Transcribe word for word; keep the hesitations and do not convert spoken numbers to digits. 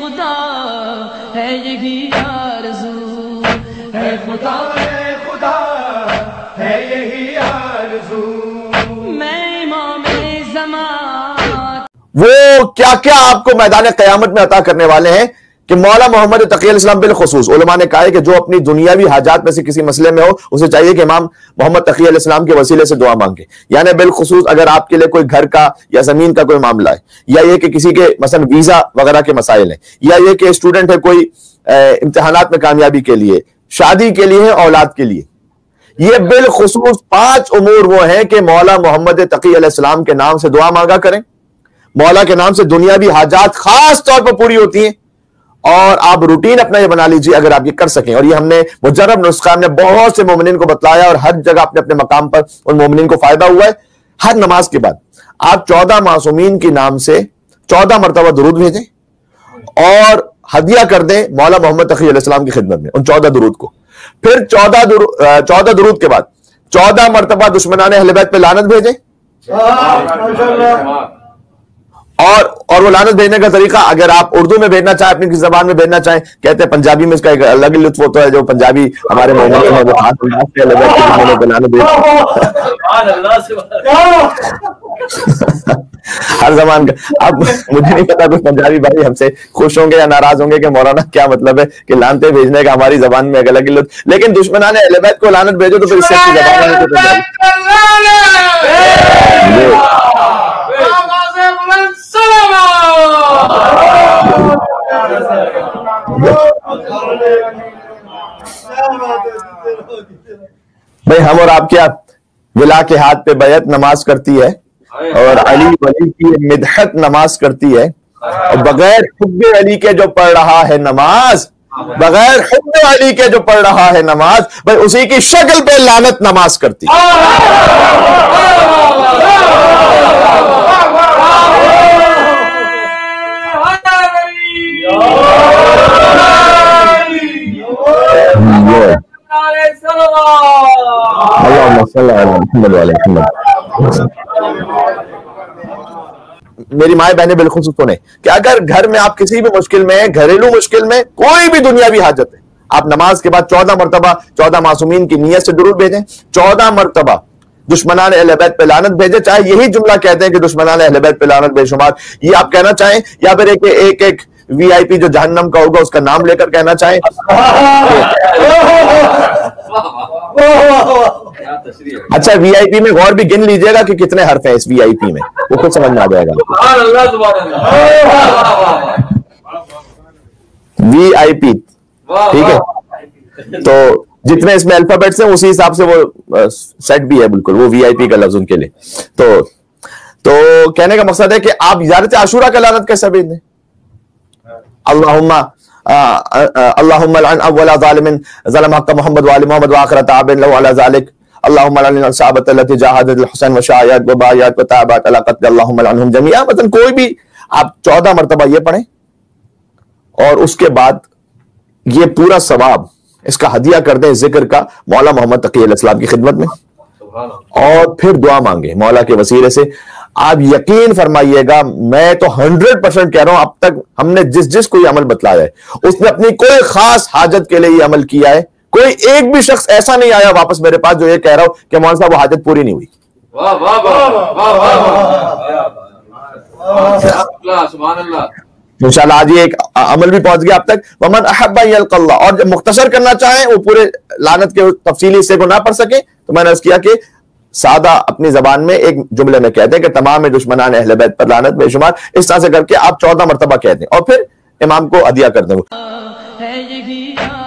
خدا ہے یہی آرزو، ہے خدا ہے خدا ہے یہی آرزو، میں امام زمان۔ وہ کیا کیا آپ کو میدان قیامت میں عطا کرنے والے ہیں کہ مولا محمد تقی علیہ السلام بالخصوص علماء نے کہا ہے کہ جو اپنی دنیاوی حاجات میں سے کسی مسئلے میں ہو اسے چاہیے کہ امام محمد تقی علیہ السلام کے وسیلے سے دعا مانگے۔ یعنی بالخصوص اگر آپ کے لیے کوئی گھر کا یا زمین کا کوئی معاملہ ہے، یا یہ کہ کسی کے مثلا ویزا وغیرہ کے مسائل ہیں، یا یہ کہ اسٹوڈنٹ ہے کوئی امتحانات میں کامیابی کے لیے، شادی کے لیے، اولاد کے لیے، یہ بالخصوص پانچ امور وہ ہیں کہ مولا محمد تقی علیہ السلام کے نام سے دعا مانگا کریں۔ مولا کے نام سے دنیاوی حاجات خاص طور پر پوری ہوتی ہیں، اور آپ روٹین اپنا یہ بنا لیجیے اگر آپ یہ کر سکیں۔ اور یہ ہم نے مجرب نسخہ نے بہت سے مومنین کو بتلایا اور ہر جگہ اپنے اپنے مقام پر ان مومنین کو فائدہ ہوا ہے۔ ہر نماز کے بعد آپ چودہ معصومین کے نام سے چودہ مرتبہ درود بھیجیں اور ہدیہ کر دیں مولا محمد تقی علیہ السلام کی خدمت میں ان چودہ درود کو۔ پھر چودہ درود چودہ درود کے بعد چودہ مرتبہ دشمنان اہل بیت پہ لعنت بھیجیں، اور اور وہ لعنت بھیجنے کا طریقہ اگر آپ اردو میں بھیجنا چاہیں، اپنی کسی زبان میں بھیجنا چاہیں، کہتے ہیں پنجابی میں اس کا ایک الگ ہی لطف ہوتا ہے، جو پنجابی ہمارے مومنین ہیں وہ خاص انداز سے الگ ہے لعنت بھیجتے ہر زبان کا۔ اب مجھے نہیں پتا کوئی پنجابی بھائی ہم سے خوش ہوں گے یا ناراض ہوں گے کہ مولانا کیا مطلب ہے کہ لعنتیں بھیجنے کا ہماری زبان میں ایک الگ ہی لطف، لیکن دشمنان اہل بیت کو لعنت بھیجو تو پھر اس سے اچھی زبان میں بھائی ہم اور آپ کیا ولا کے ہاتھ پہ بیعت نماز کرتی ہے اور علی ولی کی مدحت نماز کرتی ہے، اور بغیر حب علی کے جو پڑھ رہا ہے نماز، بغیر حب علی کے جو پڑھ رہا ہے نماز، بھائی اسی کی شکل پہ لعنت نماز کرتی ہے۔ میری مائیں بہنیں بالخصوص سنیں کہ اگر گھر میں آپ کسی بھی مشکل میں، گھریلو مشکل میں، کوئی بھی دنیاوی حاجت ہے، آپ نماز کے بعد چودہ مرتبہ چودہ معصومین کی نیت سے درود بھیجیں، چودہ مرتبہ دشمنان اہل بیت پہ لعنت بھیجیں، چاہے یہی جملہ کہتے ہیں کہ دشمنان اہل بیت پہ لعنت بے شمار، یہ آپ کہنا چاہیں، یا پھر ایک ایک ایک وی آئی پی جو جہنم کا ہوگا اس کا نام لے کر کہنا چاہیں۔ اچھا وی آئی پی میں غور بھی گن لیجئے گا کہ کتنے حرف ہیں اس وی آئی پی میں، وہ خود سمجھ میں آ جائے گا۔ وی آئی پی ٹھیک ہے، تو جتنے اس میں الفابیٹس ہیں اسی حساب سے وہ سیٹ بھی ہے، بالکل وہ وی آئی پی کا لفظ ان کے لیے۔ تو تو کہنے کا مقصد ہے کہ آپ زیارت عاشورہ کا لعنت کیسے بھیج دیں؟ اللہم اللہم لعن اول ظالم ظلم حق محمد وآل محمد وآخر تاب لو علی ذالک، اللہم لعن الصحابۃ التی جاہدت الحسین وشایعت وبایعت وتابعت علی قتل، اللہم لعنہم جمیعا۔ مثلا کوئی بھی آپ چودہ مرتبہ یہ پڑھیں اور اس کے بعد یہ پورا ثواب اس کا ہدیہ کر دیں ذکر کا مولا محمد تقی علیہ السلام کی خدمت میں، اور پھر دعا مانگے مولا کے وسیلے سے۔ آپ یقین فرمائیے گا، میں تو ہنڈریڈ پرسنٹ کہہ رہا ہوں، اب تک ہم نے جس جس کو یہ عمل بتلایا ہے اس نے اپنی کوئی خاص حاجت کے لیے یہ عمل کیا ہے، کوئی ایک بھی شخص ایسا نہیں آیا واپس میرے پاس جو یہ کہہ رہا ہو کہ مولانا صاحب وہ حاجت پوری نہیں ہوئی۔ انشاءاللہ آج یہ ایک عمل بھی پہنچ گیا اب تک۔ ومن احب ان یلقى اللہ، اور جب مختصر کرنا چاہیں وہ پورے لعنت کے تفصیلی حصے کو نہ پڑھ سکیں تو میں نے عرض کیا کہ سادہ اپنی زبان میں ایک جملے میں کہتے ہیں کہ تمام دشمنان اہل بیت پر لعنت بے شمار، اس طرح سے کر کے آپ چودہ مرتبہ کہتے ہیں اور پھر امام کو ہدیہ کر دیں۔